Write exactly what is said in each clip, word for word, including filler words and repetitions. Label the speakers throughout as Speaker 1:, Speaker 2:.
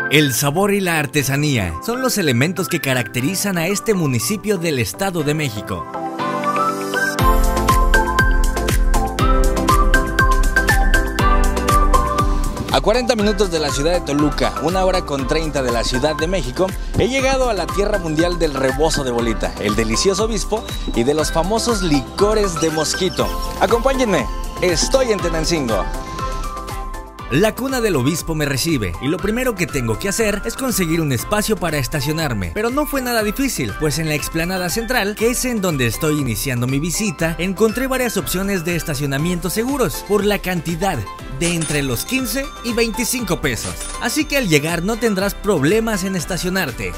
Speaker 1: El sabor y la artesanía son los elementos que caracterizan a este municipio del Estado de México. A cuarenta minutos de la ciudad de Toluca, una hora con treinta de la Ciudad de México, he llegado a la tierra mundial del rebozo de bolita, el delicioso obispo y de los famosos licores de mosquito. Acompáñenme, estoy en Tenancingo. La cuna del obispo me recibe y lo primero que tengo que hacer es conseguir un espacio para estacionarme, pero no fue nada difícil, pues en la explanada central, que es en donde estoy iniciando mi visita, encontré varias opciones de estacionamiento seguros por la cantidad de entre los quince y veinticinco pesos, así que al llegar no tendrás problemas en estacionarte.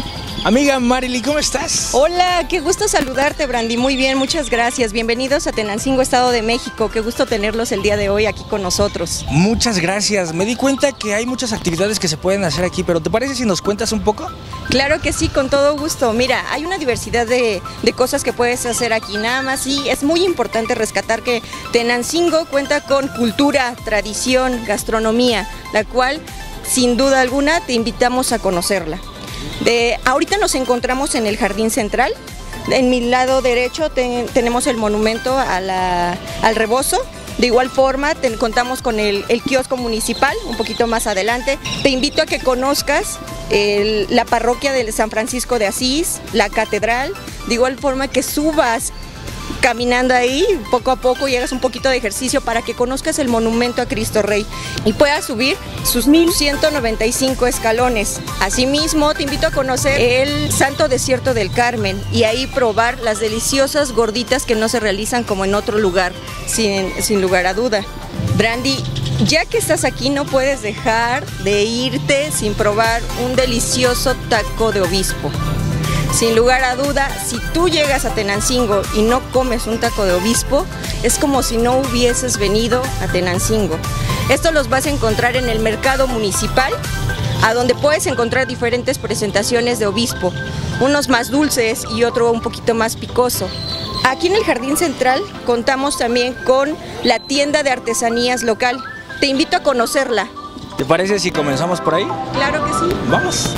Speaker 1: Amiga Marily, ¿cómo estás?
Speaker 2: Hola, qué gusto saludarte, Brandy. Muy bien, muchas gracias. Bienvenidos a Tenancingo, Estado de México. Qué gusto tenerlos el día de hoy aquí con nosotros.
Speaker 1: Muchas gracias. Me di cuenta que hay muchas actividades que se pueden hacer aquí, pero ¿te parece si nos cuentas un poco?
Speaker 2: Claro que sí, con todo gusto. Mira, hay una diversidad de, de cosas que puedes hacer aquí. Nada más, y es muy importante rescatar que Tenancingo cuenta con cultura, tradición, gastronomía, la cual, sin duda alguna, te invitamos a conocerla. De, ahorita nos encontramos en el Jardín Central. En mi lado derecho ten, tenemos el monumento a la, al rebozo. De igual forma ten, contamos con el, el kiosco municipal un poquito más adelante. Te invito a que conozcas el, la parroquia de San Francisco de Asís, la catedral. De igual forma que subas caminando ahí, poco a poco, y hagas un poquito de ejercicio para que conozcas el monumento a Cristo Rey y puedas subir sus mil ciento noventa y cinco escalones. Asimismo, te invito a conocer el Santo Desierto del Carmen y ahí probar las deliciosas gorditas que no se realizan como en otro lugar, sin, sin lugar a duda. Brandy, ya que estás aquí, no puedes dejar de irte sin probar un delicioso taco de obispo. Sin lugar a duda, si tú llegas a Tenancingo y no comes un taco de obispo, es como si no hubieses venido a Tenancingo. Esto los vas a encontrar en el mercado municipal, a donde puedes encontrar diferentes presentaciones de obispo, unos más dulces y otro un poquito más picoso. Aquí en el Jardín Central contamos también con la tienda de artesanías local. Te invito a conocerla.
Speaker 1: ¿Te parece si comenzamos por ahí?
Speaker 2: Claro que sí.
Speaker 1: ¡Vamos!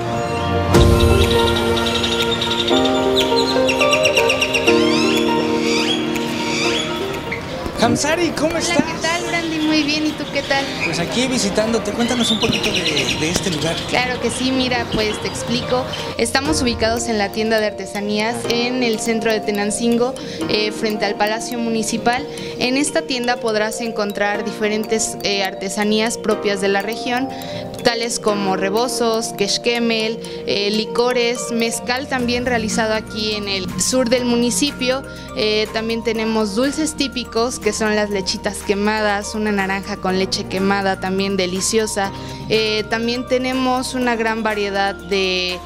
Speaker 1: Hamsari, ¿cómo estás?
Speaker 3: Hola, ¿qué tal, Brandy? Muy bien, ¿y tú qué tal?
Speaker 1: Pues aquí visitándote, cuéntanos un poquito de, de este lugar.
Speaker 3: Claro que sí, mira, pues te explico. Estamos ubicados en la tienda de artesanías en el centro de Tenancingo, eh, frente al Palacio Municipal. En esta tienda podrás encontrar diferentes eh, artesanías propias de la región, tales como rebozos, quexquemel, eh, licores, mezcal también realizado aquí en el sur del municipio. Eh, también tenemos dulces típicos que son las lechitas quemadas, una naranja con leche quemada también deliciosa. Eh, también tenemos una gran variedad de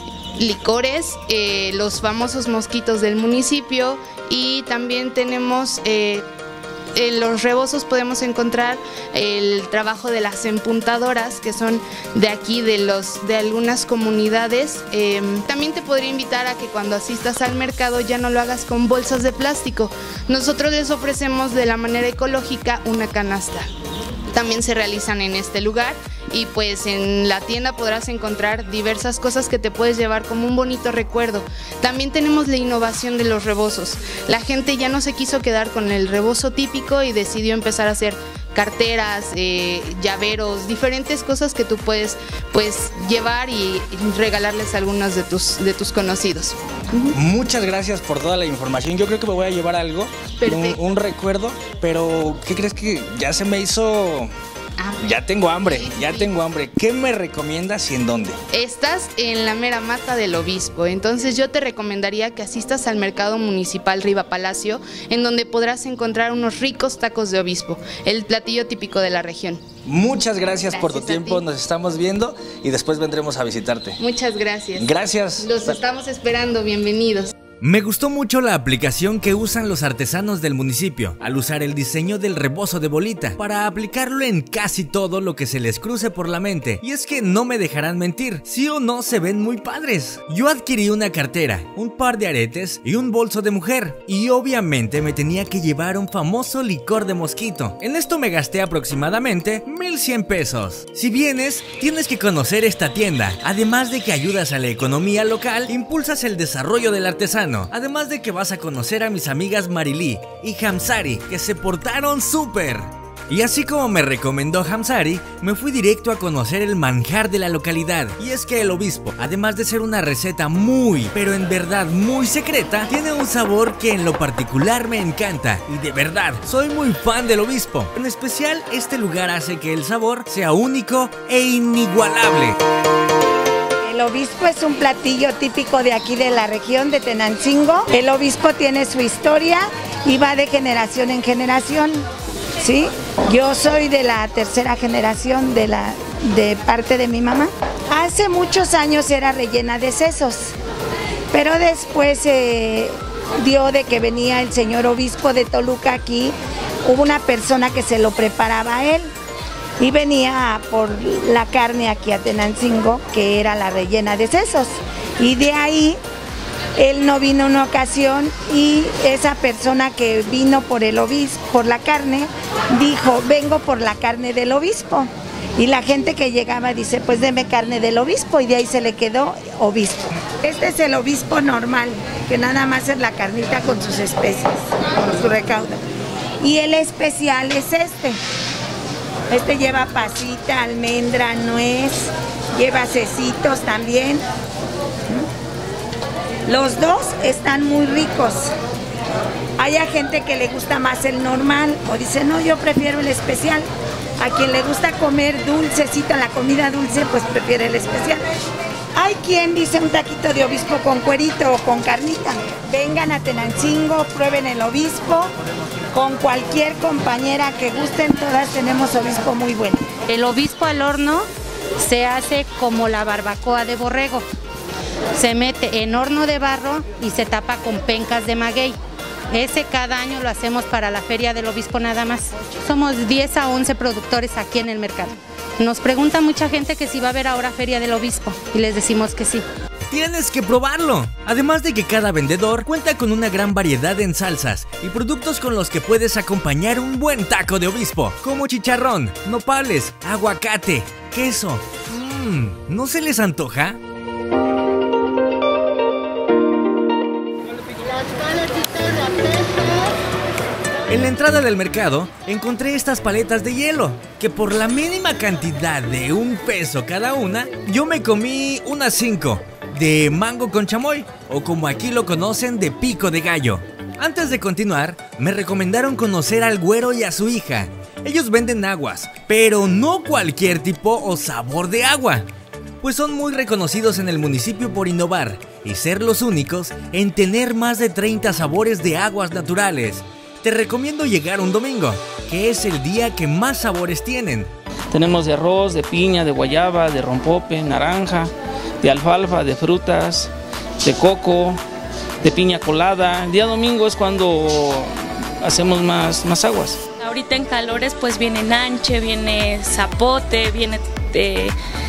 Speaker 3: licores, eh, los famosos mosquitos del municipio, y también tenemos eh, en los rebozos podemos encontrar el trabajo de las empuntadoras, que son de aquí, de, los, de algunas comunidades. Eh, también te podría invitar a que cuando asistas al mercado ya no lo hagas con bolsas de plástico. Nosotros les ofrecemos de la manera ecológica una canasta. También se realizan en este lugar, y pues en la tienda podrás encontrar diversas cosas que te puedes llevar como un bonito recuerdo. También tenemos la innovación de los rebozos. La gente ya no se quiso quedar con el rebozo típico y decidió empezar a hacer carteras, eh, llaveros, diferentes cosas que tú puedes pues llevar y regalarles a algunos de tus, de tus conocidos.
Speaker 1: Muchas gracias por toda la información. Yo creo que me voy a llevar algo, un, un recuerdo, pero ¿qué crees que ya se me hizo? Ah, ya tengo hambre, sí, ya sí. tengo hambre. ¿Qué me recomiendas y en dónde?
Speaker 3: Estás en la mera mata del obispo, entonces yo te recomendaría que asistas al mercado municipal Riva Palacio, en donde podrás encontrar unos ricos tacos de obispo, el platillo típico de la región.
Speaker 1: Muchas gracias, gracias por tu tiempo,
Speaker 3: ti.
Speaker 1: Nos estamos viendo y después vendremos a visitarte.
Speaker 3: Muchas gracias.
Speaker 1: Gracias.
Speaker 3: Los estamos esperando, bienvenidos.
Speaker 1: Me gustó mucho la aplicación que usan los artesanos del municipio al usar el diseño del rebozo de bolita para aplicarlo en casi todo lo que se les cruce por la mente. Y es que no me dejarán mentir, sí o no se ven muy padres. Yo adquirí una cartera, un par de aretes y un bolso de mujer, y obviamente me tenía que llevar un famoso licor de mosquito. En esto me gasté aproximadamente mil cien pesos. Si vienes, tienes que conocer esta tienda. Además de que ayudas a la economía local, impulsas el desarrollo del artesano. Además de que vas a conocer a mis amigas Marilí y Hamsari, que se portaron súper. Y así como me recomendó Hamsari, me fui directo a conocer el manjar de la localidad. Y es que el obispo, además de ser una receta muy, pero en verdad muy secreta, tiene un sabor que en lo particular me encanta. Y de verdad, soy muy fan del obispo. En especial, este lugar hace que el sabor sea único e inigualable.
Speaker 4: El obispo es un platillo típico de aquí de la región de Tenancingo. El obispo tiene su historia y va de generación en generación, ¿sí? Yo soy de la tercera generación de, la, de parte de mi mamá. Hace muchos años era rellena de sesos, pero después eh, dio de que venía el señor obispo de Toluca aquí, hubo una persona que se lo preparaba a él. Y venía por la carne aquí a Tenancingo, que era la rellena de sesos. Y de ahí, él no vino una ocasión y esa persona que vino por el obispo, por la carne, dijo, vengo por la carne del obispo. Y la gente que llegaba dice, pues deme carne del obispo, y de ahí se le quedó obispo. Este es el obispo normal, que nada más es la carnita con sus especies, con su recaudo. Y el especial es este. Este lleva pasita, almendra, nuez, lleva cecitos también. Los dos están muy ricos. Hay gente que le gusta más el normal o dice, no, yo prefiero el especial. A quien le gusta comer dulcecito, la comida dulce, pues prefiere el especial. Hay quien dice un taquito de obispo con cuerito o con carnita. Vengan a Tenancingo, prueben el obispo. Con cualquier compañera que gusten, todas tenemos obispo muy bueno.
Speaker 5: El obispo al horno se hace como la barbacoa de borrego. Se mete en horno de barro y se tapa con pencas de maguey. Ese cada año lo hacemos para la feria del obispo nada más. Somos diez a once productores aquí en el mercado. Nos pregunta mucha gente que si va a haber ahora feria del obispo y les decimos que sí.
Speaker 1: Tienes que probarlo. Además de que cada vendedor cuenta con una gran variedad en salsas y productos con los que puedes acompañar un buen taco de obispo, como chicharrón, nopales, aguacate, queso. Mmm, ¿no se les antoja? En la entrada del mercado encontré estas paletas de hielo, que por la mínima cantidad de un peso cada una, yo me comí unas cinco, de mango con chamoy, o como aquí lo conocen, de pico de gallo. Antes de continuar, me recomendaron conocer al güero y a su hija. Ellos venden aguas, pero no cualquier tipo o sabor de agua, pues son muy reconocidos en el municipio por innovar y ser los únicos en tener más de treinta sabores de aguas naturales. Te recomiendo llegar un domingo, que es el día que más sabores tienen.
Speaker 6: Tenemos de arroz, de piña, de guayaba, de rompope, naranja, de alfalfa, de frutas, de coco, de piña colada. El día domingo es cuando hacemos más, más aguas.
Speaker 7: Ahorita en calores pues viene nanche, viene zapote, viene de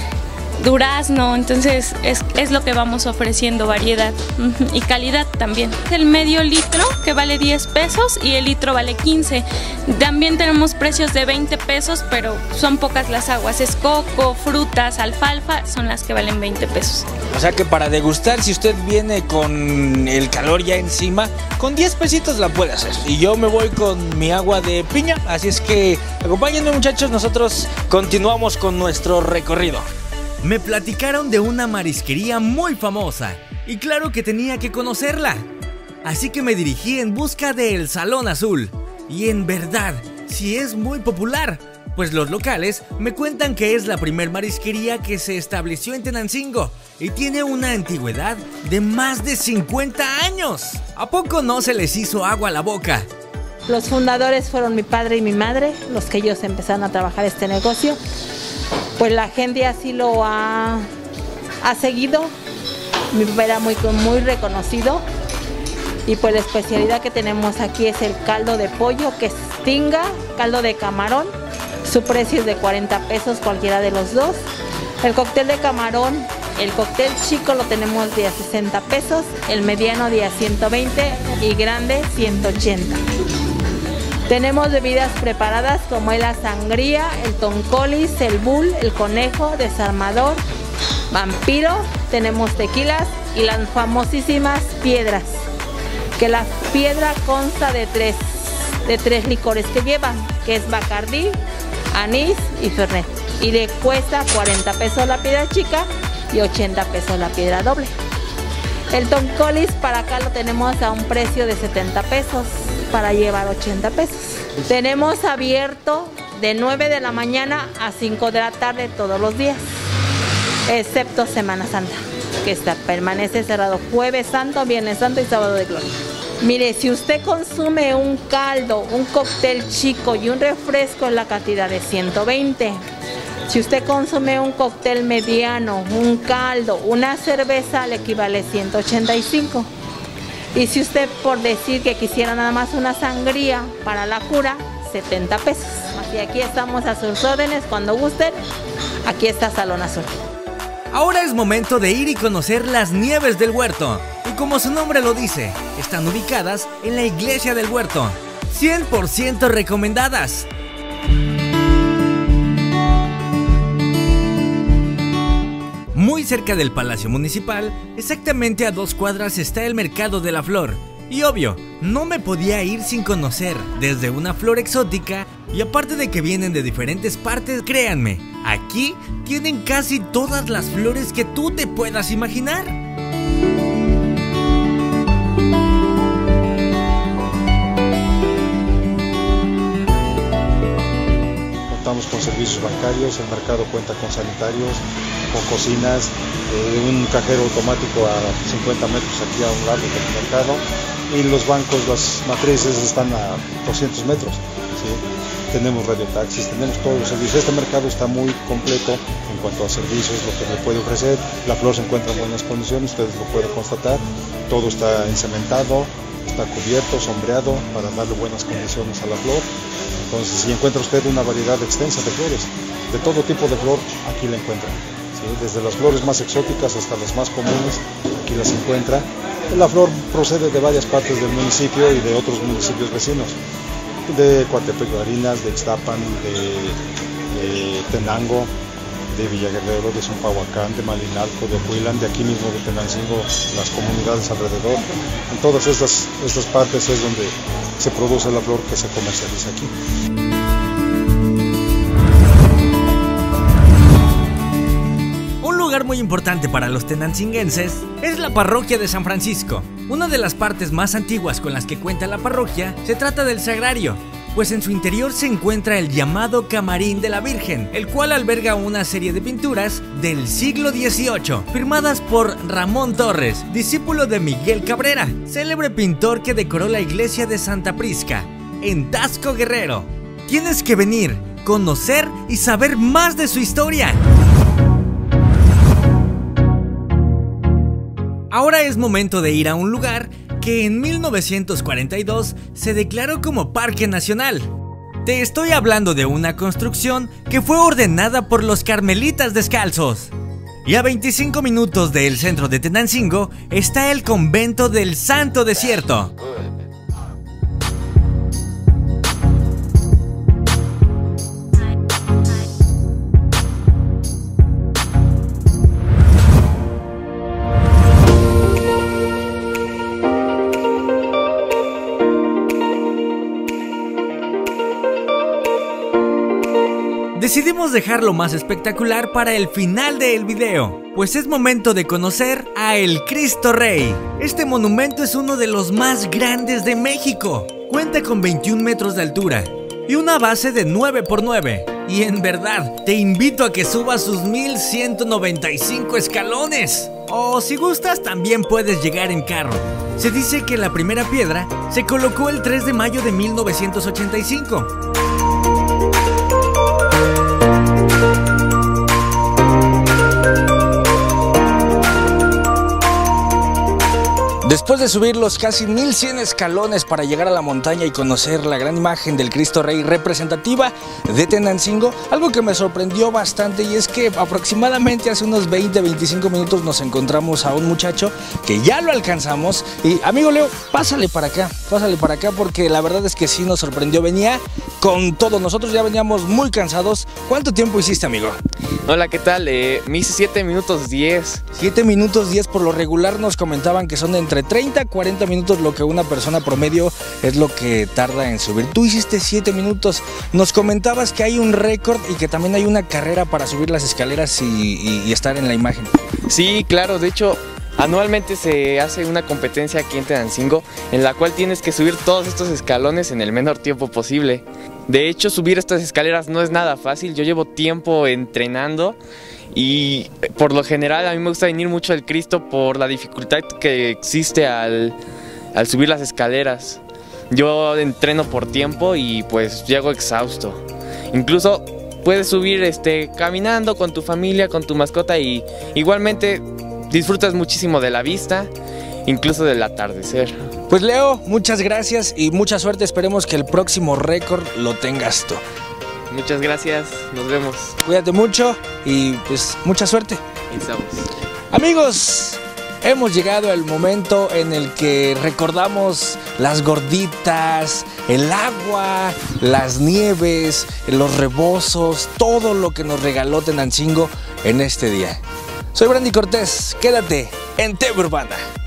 Speaker 7: durazno, entonces es, es lo que vamos ofreciendo, variedad uh-huh, y calidad también. El medio litro que vale diez pesos y el litro vale quince. También tenemos precios de veinte pesos, pero son pocas las aguas, es coco, frutas, alfalfa, son las que valen veinte pesos.
Speaker 1: O sea que para degustar, si usted viene con el calor ya encima, con diez pesitos la puede hacer. Y yo me voy con mi agua de piña, así es que acompáñenme muchachos, nosotros continuamos con nuestro recorrido. Me platicaron de una marisquería muy famosa y claro que tenía que conocerla. Así que me dirigí en busca de El Salón Azul. Y en verdad, sí es muy popular, pues los locales me cuentan que es la primer marisquería que se estableció en Tenancingo y tiene una antigüedad de más de cincuenta años. ¿A poco no se les hizo agua a la boca?
Speaker 8: Los fundadores fueron mi padre y mi madre, los que ellos empezaron a trabajar este negocio. Pues la gente así lo ha, ha seguido. Mi papá era muy, muy reconocido Y pues la especialidad que tenemos aquí es el caldo de pollo, que es tinga, caldo de camarón. Su precio es de cuarenta pesos cualquiera de los dos. El cóctel de camarón, el cóctel chico lo tenemos de a sesenta pesos, el mediano de a ciento veinte y grande ciento ochenta. Tenemos bebidas preparadas como es la sangría, el toncolis, el bull, el conejo, desarmador, vampiro. Tenemos tequilas y las famosísimas piedras, que la piedra consta de tres, de tres licores que llevan, que es Bacardí, anís y fernet. Y le cuesta cuarenta pesos la piedra chica y ochenta pesos la piedra doble. El toncolis para acá lo tenemos a un precio de setenta pesos para llevar ochenta pesos. Tenemos abierto de nueve de la mañana a cinco de la tarde todos los días, excepto Semana Santa, que está, permanece cerrado Jueves Santo, Viernes Santo y Sábado de Gloria. Mire, si usted consume un caldo, un cóctel chico y un refresco en la cantidad de ciento veinte, si usted consume un cóctel mediano, un caldo, una cerveza, le equivale a ciento ochenta y cinco. Y si usted, por decir que quisiera nada más una sangría para la cura, setenta pesos. Y aquí estamos a sus órdenes cuando gusten. Aquí está Salón Azul.
Speaker 1: Ahora es momento de ir y conocer las Nieves del Huerto. Y como su nombre lo dice, están ubicadas en la iglesia del Huerto. cien por ciento recomendadas. Muy cerca del Palacio Municipal, exactamente a dos cuadras, está el Mercado de la Flor. Y obvio, no me podía ir sin conocer desde una flor exótica. Y aparte de que vienen de diferentes partes, créanme, aquí tienen casi todas las flores que tú te puedas imaginar.
Speaker 9: Contamos con servicios bancarios, el mercado cuenta con sanitarios, con cocinas, eh, un cajero automático a cincuenta metros aquí a un lado del mercado, y los bancos, las matrices están a doscientos metros. ¿Sí? Tenemos radiotaxis, tenemos todos los servicios. Este mercado está muy completo en cuanto a servicios, lo que me puede ofrecer. La flor se encuentra en buenas condiciones, ustedes lo pueden constatar. Todo está encementado, está cubierto, sombreado para darle buenas condiciones a la flor. Entonces, si encuentra usted una variedad extensa de flores, de todo tipo de flor, aquí la encuentra. ¿Sí? Desde las flores más exóticas hasta las más comunes, aquí las encuentra. La flor procede de varias partes del municipio y de otros municipios vecinos, de Coatepec, Barinas, de Ixtapan, de, de Tenango, de Villaguerrero, de Zompahuacán, de Malinalco, de Huilan, de aquí mismo de Tenancingo, las comunidades alrededor. En todas estas, estas partes es donde se produce la flor que se comercializa aquí.
Speaker 1: Un lugar muy importante para los tenancinguenses es la parroquia de San Francisco. Una de las partes más antiguas con las que cuenta la parroquia se trata del sagrario, pues en su interior se encuentra el llamado Camarín de la Virgen, el cual alberga una serie de pinturas del siglo dieciocho, firmadas por Ramón Torres, discípulo de Miguel Cabrera, célebre pintor que decoró la iglesia de Santa Prisca, en Taxco, Guerrero. Tienes que venir, conocer y saber más de su historia. Ahora es momento de ir a un lugar que en mil novecientos cuarenta y dos se declaró como Parque Nacional. Te estoy hablando de una construcción que fue ordenada por los Carmelitas Descalzos. Y a veinticinco minutos del centro de Tenancingo está el convento del Santo Desierto. Decidimos dejarlo más espectacular para el final del video, pues es momento de conocer a el Cristo Rey. Este monumento es uno de los más grandes de México. Cuenta con veintiún metros de altura y una base de nueve por nueve. Y en verdad, te invito a que subas sus mil ciento noventa y cinco escalones. O si gustas, también puedes llegar en carro. Se dice que la primera piedra se colocó el tres de mayo de mil novecientos ochenta y cinco. Después de subir los casi mil cien escalones para llegar a la montaña y conocer la gran imagen del Cristo Rey representativa de Tenancingo, algo que me sorprendió bastante y es que aproximadamente hace unos veinte a veinticinco minutos nos encontramos a un muchacho que ya lo alcanzamos. Y amigo Leo, pásale para acá, pásale para acá porque la verdad es que sí nos sorprendió, venía con todo, nosotros ya veníamos muy cansados. ¿Cuánto tiempo hiciste, amigo?
Speaker 10: Hola, ¿qué tal? Eh, me hice siete minutos diez.
Speaker 1: siete minutos diez, por lo regular nos comentaban que son entre treinta a cuarenta minutos lo que una persona promedio es lo que tarda en subir. Tú hiciste siete minutos, nos comentabas que hay un récord y que también hay una carrera para subir las escaleras y, y, y estar en la imagen.
Speaker 10: Sí, claro, de hecho anualmente se hace una competencia aquí en Tenancingo en la cual tienes que subir todos estos escalones en el menor tiempo posible. De hecho, subir estas escaleras no es nada fácil, yo llevo tiempo entrenando y por lo general a mí me gusta venir mucho al Cristo por la dificultad que existe al, al subir las escaleras. Yo entreno por tiempo y pues llego exhausto. Incluso puedes subir este, caminando con tu familia, con tu mascota y igualmente disfrutas muchísimo de la vista, incluso del atardecer.
Speaker 1: Pues Leo, muchas gracias y mucha suerte, esperemos que el próximo récord lo tengas tú.
Speaker 10: Muchas gracias, nos vemos.
Speaker 1: Cuídate mucho y pues mucha suerte.
Speaker 10: Estamos.
Speaker 1: Amigos, hemos llegado al momento en el que recordamos las gorditas, el agua, las nieves, los rebozos, todo lo que nos regaló Tenancingo en este día. Soy Brandy Cortés, quédate en T V Urbana.